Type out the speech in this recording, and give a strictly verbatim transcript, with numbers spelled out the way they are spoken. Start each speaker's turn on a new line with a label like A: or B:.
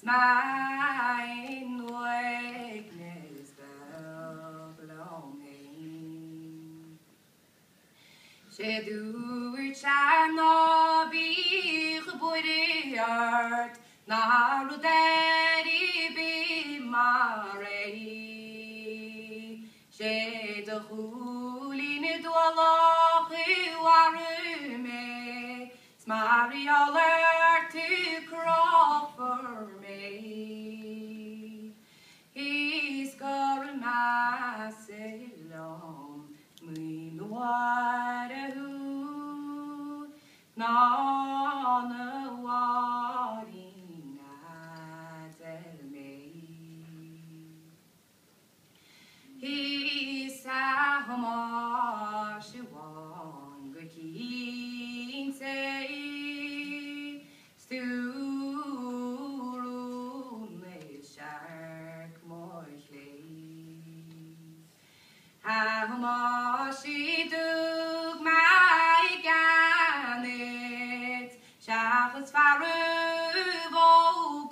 A: Mijn weakness belong heen. She doer Sean Nós geboren hart naar de daddy be married. She de huline dwalach warume smari alert to crawl for me. He's got a massive long moon water who none what he tell me. He's a homash one good king say Stool shark more How much she took my gannet, Shachas Faru